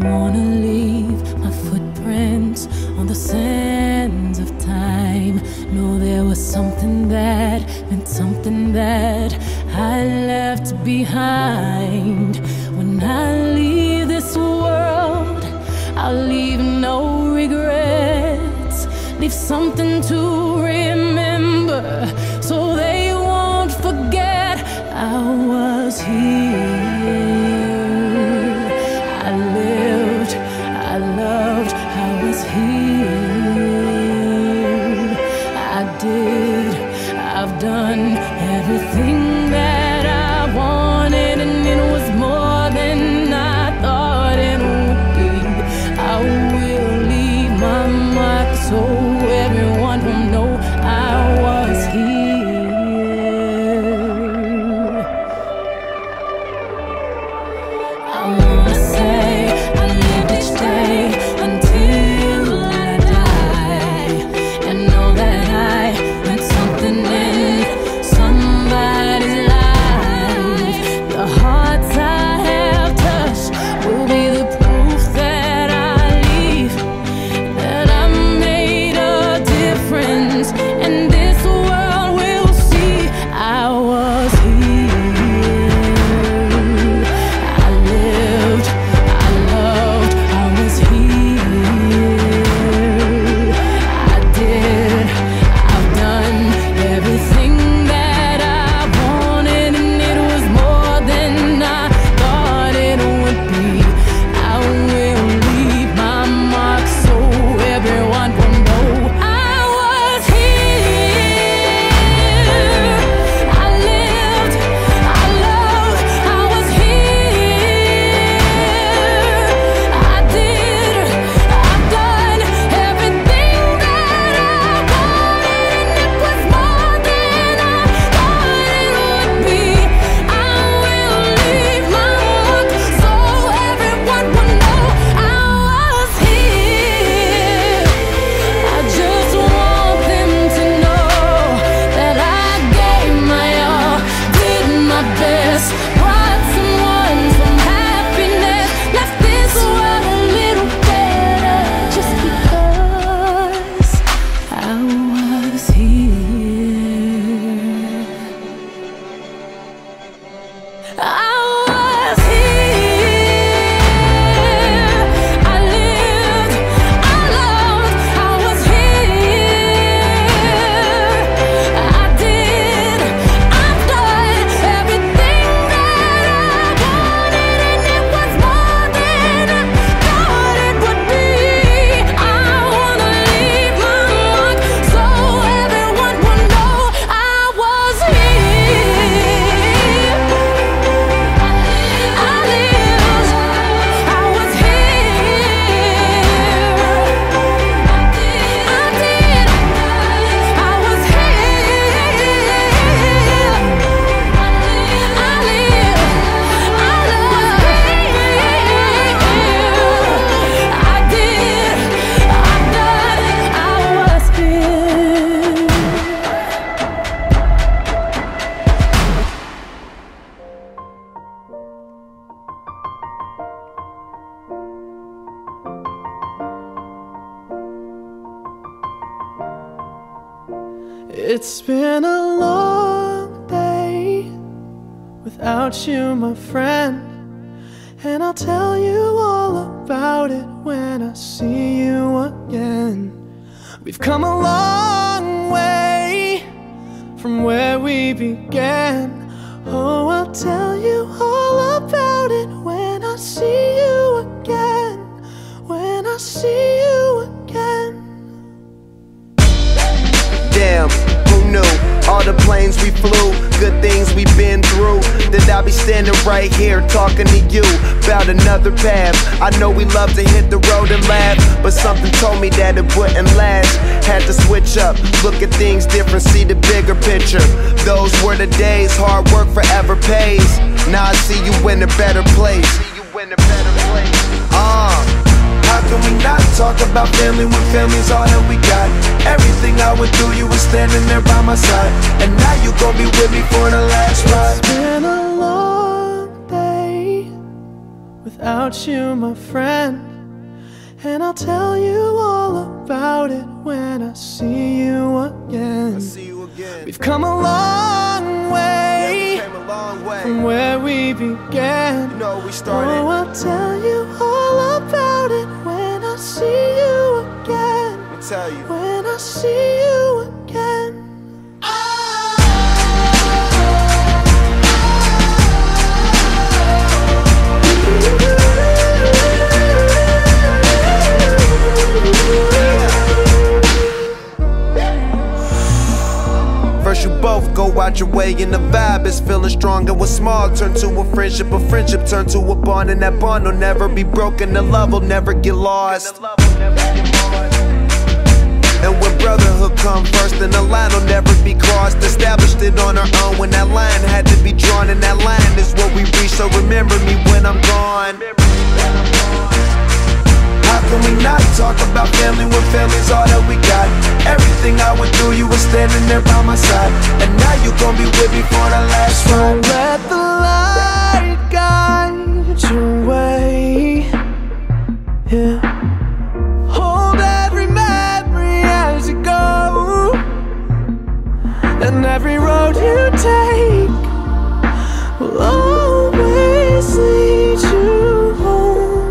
wanna leave my footprints on the sands of time. Know there was something that meant something that I left behind. When I leave this world, I'll leave no regrets. Leave something to remember, so they won't forget I was here. I lived, I loved, I was here. I did, I've done everything that I wanted, and it was more than I thought it would be. I will leave my mark so everyone will know I was here. I wanna say I lived each day until I die, and know that I meant something in somebody's life. The hearts I have touched will be the proof that I leave, that I made a difference, and this world will see I was here. I lived, I loved, I was here. I did, I've done everything that I wanted, and it was more than I thought it would be. I will leave my mark so everyone will know I was here. I lived, I loved, I was here. I did, I've done everything that I wanted, and it was more than I thought it would be. I will leave my mark so everyone will know I was here. I just want them to know that I gave my all, did my best, brought someone some happiness, left this world a little better, just because I was here. I was here. I lived, I loved, I was here. I did, I've done everything that I wanted, and it was more than I thought it would be. I wanna leave my mark so everyone will know I was here. I lived, I was here. I did, I was here. I lived, I loved, I did, I've done, I was here. It's been a long day without you, my friend, and I'll tell you all about it when I see you again. We've come a long way from where we began. Oh, I'll tell you all about it when I see you again, when I see you again. Damn, who knew? All the planes we flew, good things we've been through, that I'll be standing right here talking to you about another path. I know we love to hit the road and laugh, but something told me that it wouldn't last. Had to switch up, look at things different, see the bigger picture. Those were the days, hard work forever pays. Now I see you in a better place. How can we not talk about family when family's all that we got? Everything I went through, you were standing there by my side, and now you gon' be with me for the last ride. It's been a long day without you, my friend. And I'll tell you all about it when I see you again. We've come a long way, from where we began. Oh, I'll tell you all about it when I see you again. When I see you again. First you both go out your way and the vibe is feeling strong. And what's small turn to a friendship turn to a bond. And that bond will never be broken, the love will never get lost. And when brotherhood come first, then the line will never be crossed. Established it on our own when that line had to be drawn. And that line is what we reach, so remember me when I'm gone. How can we not talk about family when family's all that we got? Everything I went through, you were standing there by my side. And now you gon' be with me for the last ride. So let the light guide your way, yeah. Hold every memory as you go, and every road you take will always lead you home.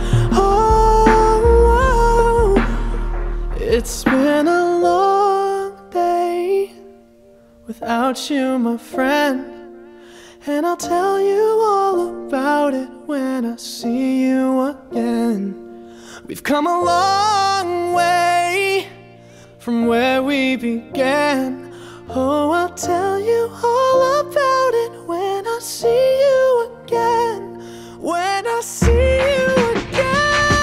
Oh, it's been a long day without you, my friend. And I'll tell you all about it when I see you again. We've come a long way from where we began. Oh, I'll tell you all about it when I see you again. When I see you again.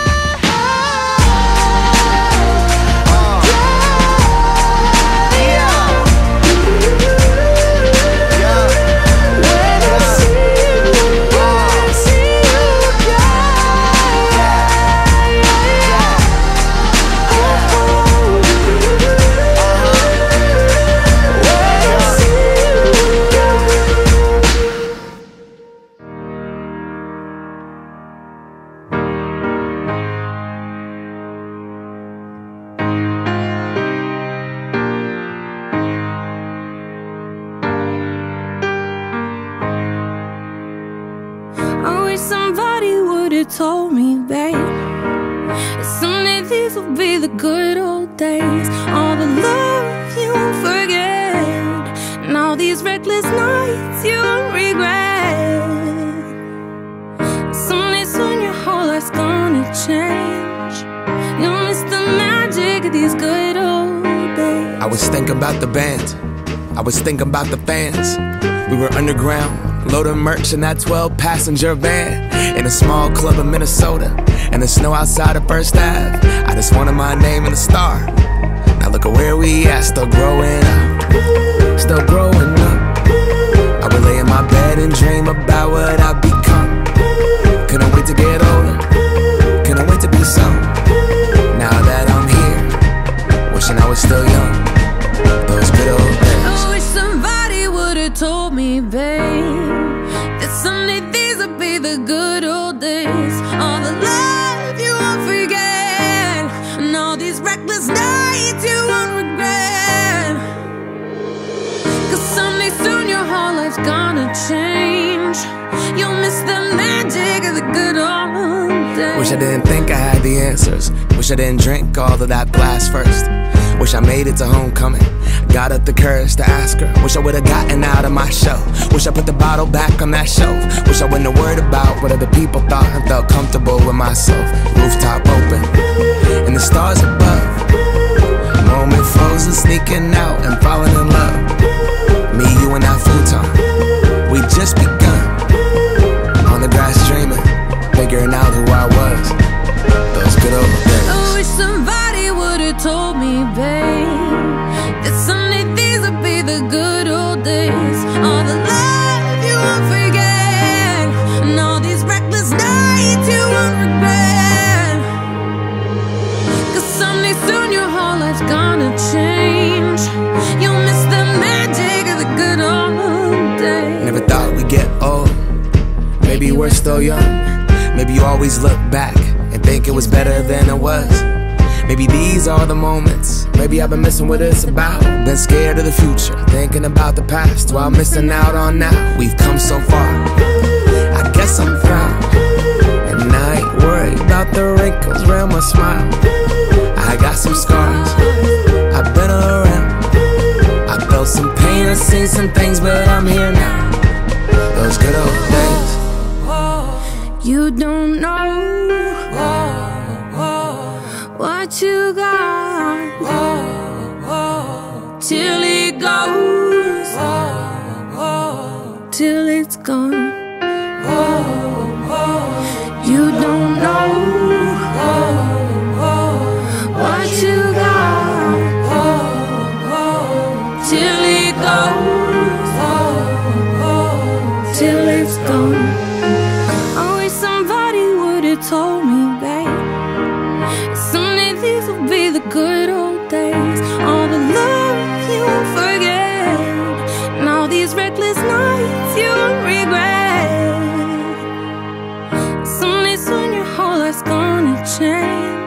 Somebody would've told me, babe, someday these will be the good old days. All the love you won't forget, and all these reckless nights you won't regret. Someday soon your whole life's gonna change. You'll miss the magic of these good old days. I was thinking about the band, I was thinking about the fans. We were underground, loading merch in that 12-passenger van, in a small club in Minnesota, and the snow outside of First Ave. I just wanted my name in a star. Now look at where we at, still growing up, still growing up. I would lay in my bed and dream about what I'd become. Couldn't wait to get older, couldn't wait to be some. Now that I'm here, wishing I was still young. Those good old days. I wish somebody would've told me, babe, that someday these would be the good old days. All the love you won't forget, and all these reckless nights you won't regret. Cause someday soon your whole life's gonna change. You'll miss the magic of the good old days. Wish I didn't think I had the answers. Wish I didn't drink all of that glass first. Wish I made it to homecoming, got up the courage to ask her. Wish I would've gotten out of my show. Wish I put the bottle back on that shelf. Wish I wouldn't have worried about what other people thought and felt comfortable with myself. Rooftop open, and the stars above. Moment frozen, sneaking out and falling in love. Me, you, and that futon, we just begun. On the grass dreaming, figuring out who I was. Those good old days. I wish somebody would've told me, babe, that someday these would be the good old days. All the love you won't forget, and all these reckless nights you won't regret. Cause someday soon your whole life's gonna change. You'll miss the magic of the good old days. Never thought we'd get old, maybe we're still young. Maybe you always look back and think it was better than it was. Maybe these are the moments. Maybe I've been missing what it's about. Been scared of the future, thinking about the past while missing out on now. We've come so far, I guess I'm proud. And I ain't worried about the wrinkles around my smile. I got some scars, I've been around. I felt some pain, I've seen some things, but I'm here now. Those good old days. You don't know what you got till it goes, till it's gone. You don't know what you got till it goes, till it's gone. I wish somebody would've told me, babe, someday these will be the good old days. All the love you won't forget, and all these reckless nights you'll regret. Someday soon your whole life's gonna change.